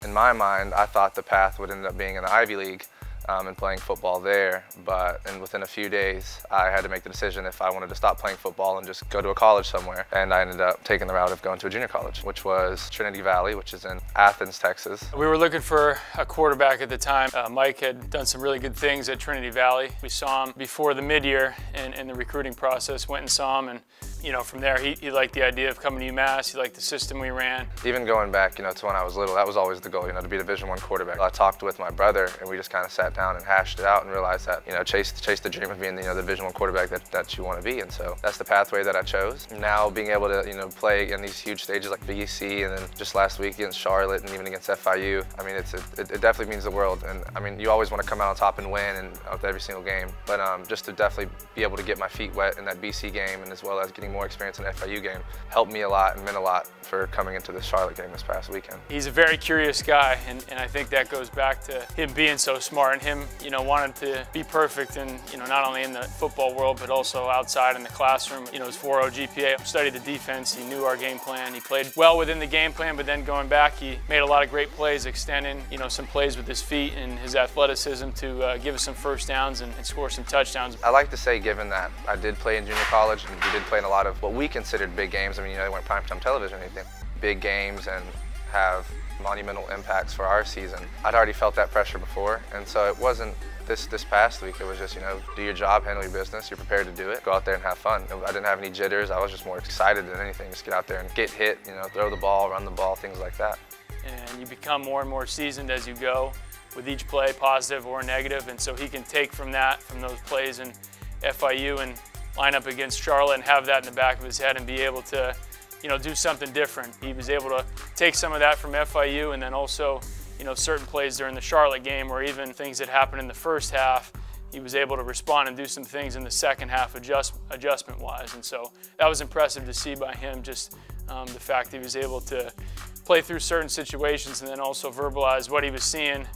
In my mind, I thought the path would end up being in the Ivy League and playing football there, and within a few days I had to make the decision if I wanted to stop playing football and just go to a college somewhere. And I ended up taking the route of going to a junior college, which was Trinity Valley, which is in Athens, Texas. We were looking for a quarterback at the time. Mike had done some really good things at Trinity Valley. We saw him before the mid-year in the recruiting process, went and saw him, and from there he liked the idea of coming to UMass. He liked the system we ran. Even going back to when I was little, that was always the goal, to be a Division I quarterback. I talked with my brother and we just kind of sat down and hashed it out and realized that chase the dream of being the Division I quarterback that you want to be. And so that's the pathway that I chose. Now being able to play in these huge stages like VEC, and then just last week against Charlotte and even against FIU, I mean it definitely means the world. And I mean you always want to come out on top and win and with every single game, but just to definitely be able to get my feet wet in that BC game, and as well as getting more experience in the FIU game, helped me a lot and meant a lot for coming into the Charlotte game this past weekend. He's a very curious guy, and I think that goes back to him being so smart and him wanting to be perfect, and not only in the football world but also outside in the classroom. His 4.0 GPA, studied the defense, he knew our game plan, he played well within the game plan, but then going back he made a lot of great plays, extending some plays with his feet and his athleticism to give us some first downs and score some touchdowns. I like to say, given that I did play in junior college and we did play in a lot of what we considered big games, I mean they weren't primetime television or anything, big games and have monumental impacts for our season. I'd already felt that pressure before, and so it wasn't this past week. It was just, do your job, handle your business, you're prepared to do it, go out there and have fun. I didn't have any jitters, I was just more excited than anything, just get out there and get hit, throw the ball, run the ball, things like that. And you become more and more seasoned as you go with each play, positive or negative, and so he can take from those plays in FIU and line up against Charlotte and have that in the back of his head and be able to do something different. He was able to take some of that from FIU, and then also certain plays during the Charlotte game, or even things that happened in the first half, he was able to respond and do some things in the second half adjustment-wise. And so that was impressive to see by him, just the fact that he was able to play through certain situations and then also verbalize what he was seeing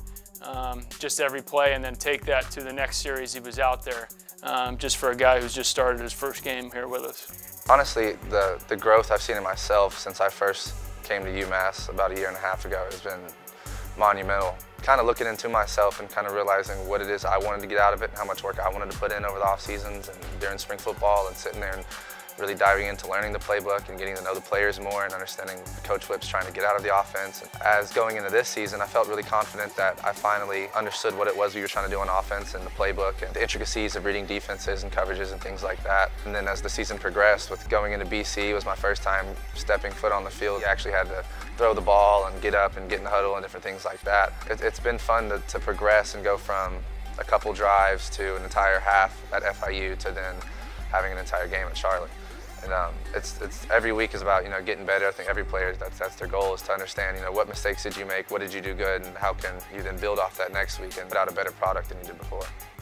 just every play, and then take that to the next series he was out there, just for a guy who's just started his first game here with us. Honestly, the growth I've seen in myself since I first came to UMass about 1.5 years ago has been monumental. Kind of looking into myself and kind of realizing what it is I wanted to get out of it and how much work I wanted to put in over the off seasons and during spring football, and sitting there and really diving into learning the playbook and getting to know the players more and understanding Coach Whip's trying to get out of the offense. And as going into this season, I felt really confident that I finally understood what it was we were trying to do on offense and the playbook and the intricacies of reading defenses and coverages and things like that. And then as the season progressed, with going into BC, it was my first time stepping foot on the field. I actually had to throw the ball and get up and get in the huddle and different things like that. It's been fun to progress and go from a couple drives to an entire half at FIU to then having an entire game at Charlotte. And it's every week is about getting better. I think every player, that's their goal, is to understand what mistakes did you make, what did you do good, and how can you then build off that next week and put out a better product than you did before.